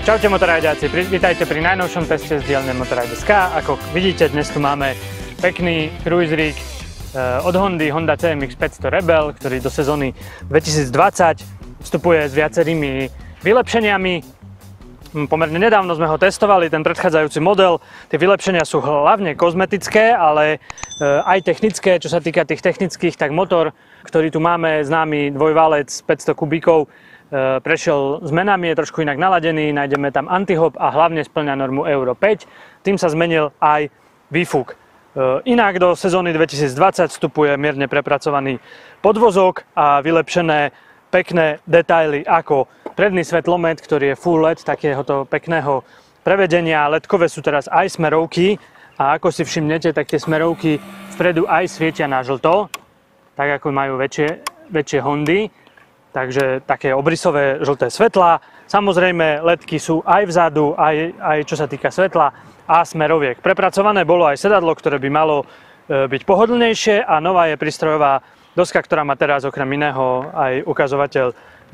Čaute motorajďáci, vítajte pri najnovšom teste z dielne Motorride.sk. Ako vidíte, dnes tu máme pekný cruiserík od Hondy, Honda CMX 500 Rebel, ktorý do sezóny 2020 vstupuje s viacerými vylepšeniami. Pomerne nedávno sme ho testovali, ten predchádzajúci model. Tie vylepšenia sú hlavne kozmetické, ale aj technické. Čo sa týka tých technických, tak motor, ktorý tu máme, známy dvojválec 500 kubíkov, prešiel zmenami, je trošku inak naladený, nájdeme tam antihop a hlavne spĺňa normu Euro 5. Tým sa zmenil aj výfuk. Inak do sezóny 2020 vstupuje mierne prepracovaný podvozok a vylepšené pekné detaily ako predný svetlomet, ktorý je full LED, takéhoto pekného prevedenia. LED-kové sú teraz aj smerovky a ako si všimnete, tak tie smerovky vpredu aj svietia na žlto, tak ako majú väčšie Hondy. Takže také obrysové žlté svetlá. Samozrejme, ledky sú aj vzadu, aj čo sa týka svetla a smeroviek. Prepracované bolo aj sedadlo, ktoré by malo byť pohodlnejšie a nová je prístrojová doska, ktorá má teraz okrem iného aj ukazovateľ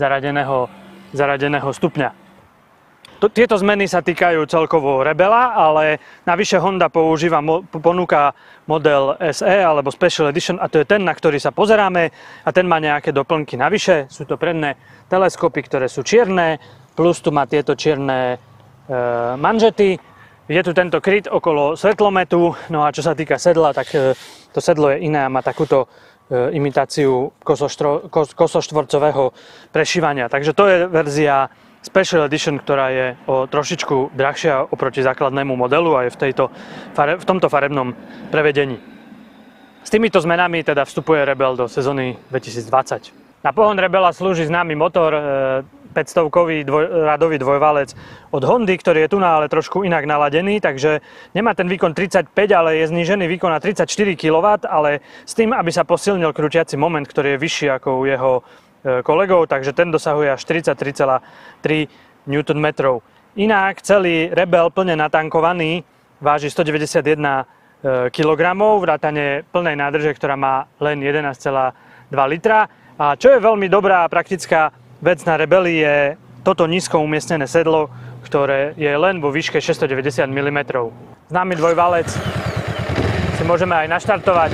zaradeného stupňa. Tieto zmeny sa týkajú celkovo Rebela, ale navyše Honda ponúka model SE alebo Special Edition a to je ten, na ktorý sa pozeráme a ten má nejaké doplnky navyše. Sú to predné teleskopy, ktoré sú čierne, plus tu má tieto čierne manžety. Je tu tento kryt okolo svetlometu, no a čo sa týka sedla, tak to sedlo je iné a má takúto imitáciu kosoštvorcového prešívania. Takže to je verzia Special Edition, ktorá je o trošičku drahšia oproti základnému modelu a je v tomto farebnom prevedení. S týmito zmenami teda vstupuje Rebel do sezóny 2020. Na pohon Rebela slúži známy motor 500-kový radový dvojvalec od Hondy, ktorý je tu ale trošku inak naladený, takže nemá ten výkon 35, ale je znížený výkon na 34 kW, ale s tým, aby sa posilnil krútiaci moment, ktorý je vyšší ako u jeho kolegov, takže ten dosahuje až 43,3 Nm. Inak celý Rebel plne natankovaný váži 191 kg, vrátane plnej nádrže, ktorá má len 11,2 litra. A čo je veľmi dobrá a praktická vec na Rebeli je toto nízko umiestnené sedlo, ktoré je len vo výške 690 mm. Známy dvojvalec si môžeme aj naštartovať.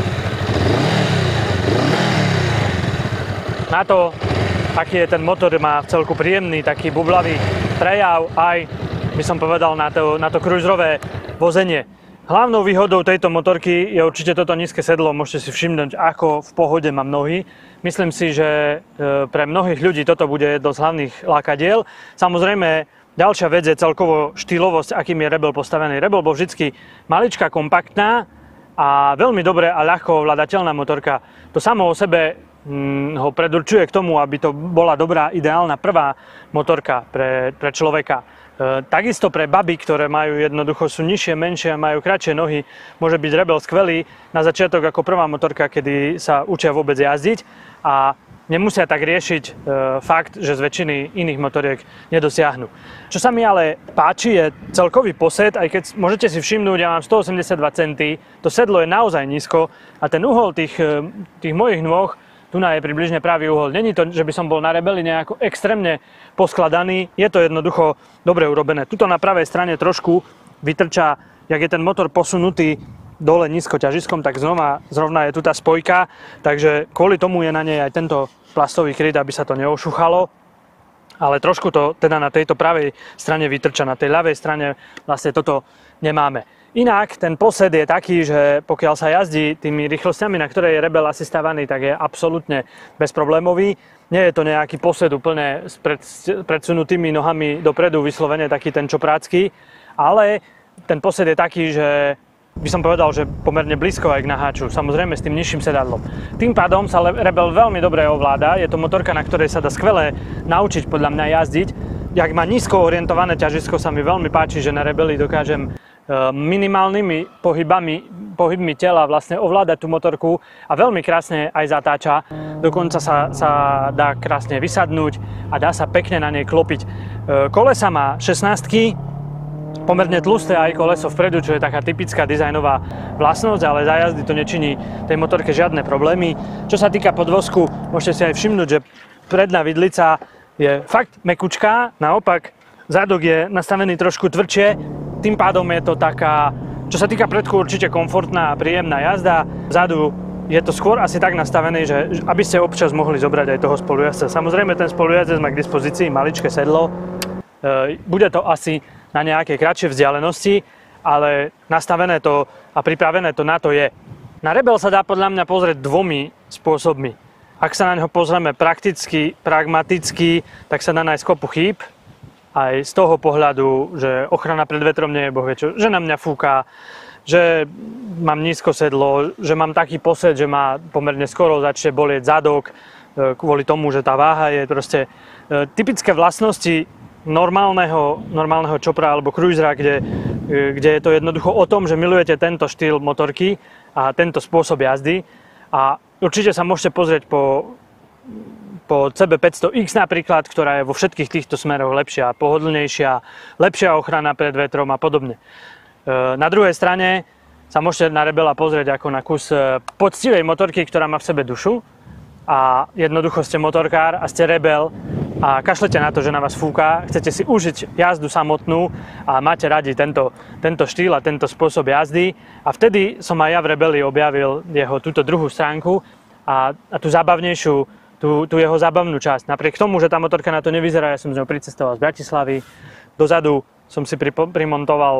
Na to, aký je ten motor, má celku príjemný, taký bublavý prejav, aj by som povedal na to cruiserové vozenie. Hlavnou výhodou tejto motorky je určite toto nízke sedlo, môžete si všimnúť, ako v pohode mám nohy. Myslím si, že pre mnohých ľudí toto bude jedno z hlavných lákadiel. Samozrejme, ďalšia vec je celkovo štýlovosť, akým je Rebel postavený. Rebel bol vždycky maličká, kompaktná a veľmi dobre a ľahko ovládateľná motorka. To samo o sebe ho predurčuje k tomu, aby to bola dobrá, ideálna prvá motorka pre človeka. Takisto pre baby, ktoré majú jednoducho, sú nižšie, menšie a majú kratšie nohy, môže byť Rebel skvelý na začiatok ako prvá motorka, kedy sa učia vôbec jazdiť a nemusia tak riešiť fakt, že z väčšiny iných motoriek nedosiahnu. Čo sa mi ale páči, je celkový posed, aj keď môžete si všimnúť, ja mám 182 cm, to sedlo je naozaj nízko a ten uhol tých mojich nôh tu je približne pravý uhol. Není to, že by som bol na Rebeli nejako extrémne poskladaný, je to jednoducho dobre urobené. Tuto na pravej strane trošku vytrča, jak je ten motor posunutý dole nízko ťažiskom, tak zrovna je tu tá spojka, takže kvôli tomu je na nej aj tento plastový kryt, aby sa to neošuchalo. Ale trošku to teda na tejto pravej strane vytrča, na tej ľavej strane vlastne toto nemáme. Inak ten posed je taký, že pokiaľ sa jazdí tými rýchlosťami, na ktoré je Rebel asi stávaný, tak je absolútne bezproblémový. Nie je to nejaký posed úplne s predsunutými nohami dopredu, vyslovene taký ten čoprácky, ale ten posed je taký, že by som povedal, že pomerne blízko aj k naháču, samozrejme s tým nižším sedadlom. Tým pádom sa Rebel veľmi dobre ovláda, je to motorka, na ktorej sa dá skvele naučiť podľa mňa jazdiť. Jak má nízko orientované ťažisko, sa mi veľmi páči, že na Rebeli dokážem minimálnymi pohybmi tela vlastne ovládať tú motorku a veľmi krásne aj zatáča. Dokonca sa dá krásne vysadnúť a dá sa pekne na nej klopiť. Kolesa má 16-ky, pomerne tlusté aj koleso vpredu, čo je taká typická dizajnová vlastnosť, ale za jazdy to nečiní tej motorke žiadne problémy. Čo sa týka podvozku, môžete si aj všimnúť, že predná vidlica je fakt mekučká, naopak Zádok je nastavený trošku tvrdšie, tým pádom je to taká, čo sa týka predku, určite komfortná a príjemná jazda. Vzadu je to skôr asi tak nastavené, že aby ste občas mohli zobrať aj toho spolujazdca. Samozrejme, ten spolujazdec má k dispozícii maličké sedlo. Bude to asi na nejaké kratšie vzdialenosti, ale nastavené to a pripravené to na to je. Na Rebel sa dá podľa mňa pozrieť dvomi spôsobmi. Ak sa na ňo pozrieme prakticky, pragmaticky, tak sa dá nájsť kopu chýb. Aj z toho pohľadu, že ochrana pred vetrom nie je bohvie čo, že na mňa fúka, že mám nízko sedlo, že mám taký posed, že ma pomerne skoro začne bolieť zadok, kvôli tomu, že tá váha je proste typické vlastnosti normálneho čopra alebo cruisera, kde je to jednoducho o tom, že milujete tento štýl motorky a tento spôsob jazdy. A určite sa môžete pozrieť po CB500X napríklad, ktorá je vo všetkých týchto smeroch lepšia, pohodlnejšia, lepšia ochrana pred vetrom a podobne. Na druhej strane sa môžete na Rebela pozrieť ako na kus poctivej motorky, ktorá má v sebe dušu a jednoducho ste motorkár a ste Rebel a kašlete na to, že na vás fúka, chcete si užiť jazdu samotnú a máte radi tento štýl a tento spôsob jazdy. A vtedy som aj ja v Rebeli objavil jeho túto druhú stránku a tú zábavnejšiu, tú jeho zábavnú časť. Napriek tomu, že tá motorka na to nevyzerá, ja som z ňou pricestoval z Bratislavy. Dozadu som si primontoval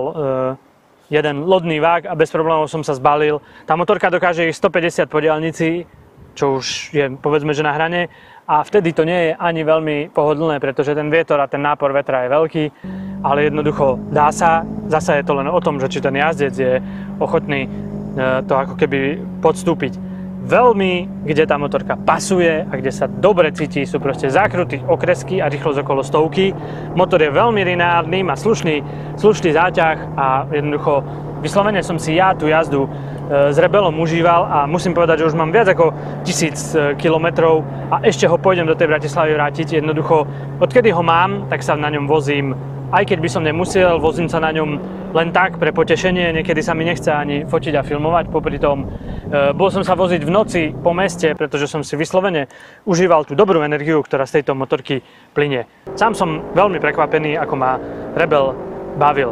jeden lodný vák a bez problémov som sa zbalil. Tá motorka dokáže ísť 150 po diaľnici, čo už je povedzme, že na hrane. A vtedy to nie je ani veľmi pohodlné, pretože ten vietor a ten nápor vetra je veľký, ale jednoducho dá sa. Zasa je to len o tom, že či ten jazdec je ochotný to ako keby podstúpiť. Veľmi, kde tá motorka pasuje a kde sa dobre cíti, sú proste zákruty, okresky a rýchlosť okolo 100. Motor je veľmi lineárny, má slušný záťah a jednoducho vyslovene som si ja tú jazdu s Rebelom užíval a musím povedať, že už mám viac ako 1000 kilometrov a ešte ho pôjdem do tej Bratislavy vrátiť. Jednoducho, odkedy ho mám, tak sa na ňom vozím. Aj keď by som nemusel, vozím sa na ňom len tak pre potešenie, niekedy sa mi nechce ani fotiť a filmovať. Popri tom bol som sa voziť v noci po meste, pretože som si vyslovene užíval tú dobrú energiu, ktorá z tejto motorky plynie. Sám som veľmi prekvapený, ako ma Rebel bavil.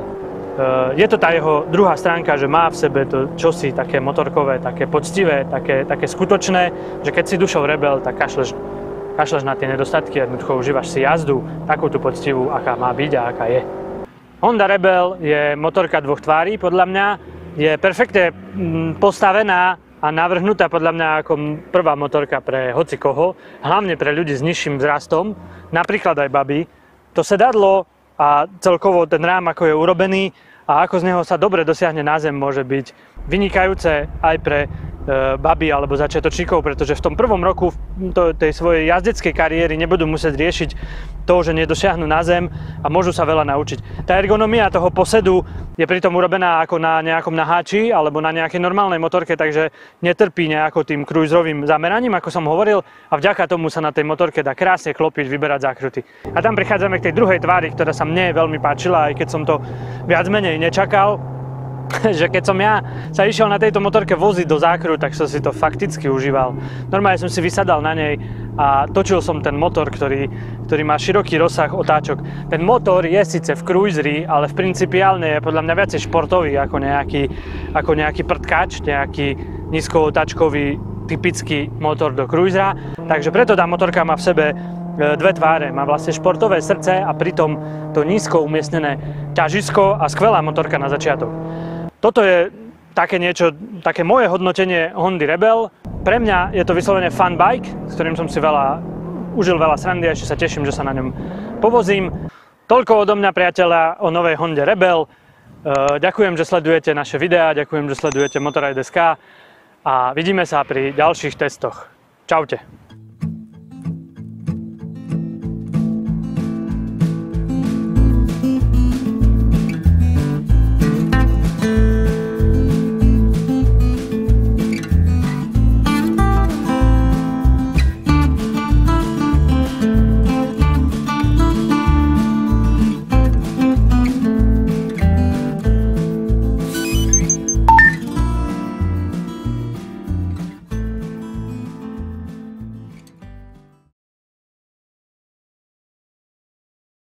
Je to tá jeho druhá stránka, že má v sebe to čosi také motorkové, také poctivé, také skutočné, že keď si dušou Rebel, tak kašleš na tie nedostatky, jednoducho užívaš si jazdu, takú tú poctivú, aká má byť a aká je. Honda Rebel je motorka dvoch tvárí, podľa mňa. Je perfektne postavená a navrhnutá podľa mňa ako prvá motorka pre hocikoho, hlavne pre ľudí s nižším vzrastom, napríklad aj baby. To sedadlo a celkovo ten rám, ako je urobený a ako z neho sa dobre dosiahne na zem, môže byť vynikajúce aj pre baby alebo začiatočníkov, pretože v tom prvom roku tej svojej jazdeckej kariéry nebudú musieť riešiť to, že nedosiahnu na zem a môžu sa veľa naučiť. Tá ergonomia toho posedu je pritom urobená ako na nejakom naháči alebo na nejakej normálnej motorke, takže netrpí nejako tým cruiserovým zameraním, ako som hovoril, a vďaka tomu sa na tej motorke dá krásne klopiť, vyberať zákruty. A tam prichádzame k tej druhej tvári, ktorá sa mne veľmi páčila, aj keď som to viac menej nečakal. Že keď som ja sa išiel na tejto motorke voziť do zákrut, tak som si to fakticky užíval. Normálne som si vysadal na nej a točil som ten motor, ktorý má široký rozsah otáčok. Ten motor je síce v cruiseri, ale v principiálne je podľa mňa viacej športový ako nejaký prdkač, nejaký nízkootáčkový typický motor do cruisera. Takže preto tá motorka má v sebe dve tváre. Má vlastne športové srdce a pritom to nízko umiestnené ťažisko a skvelá motorka na začiatok. Toto je také moje hodnotenie Hondy Rebel. Pre mňa je to vyslovene fun bike, s ktorým som si užil veľa srandy a ešte sa teším, že sa na ňom povozím. Toľko odo mňa, priateľa, o novej Honde Rebel. Ďakujem, že sledujete naše videá, ďakujem, že sledujete Motorrad.sk a vidíme sa pri ďalších testoch. Čaute.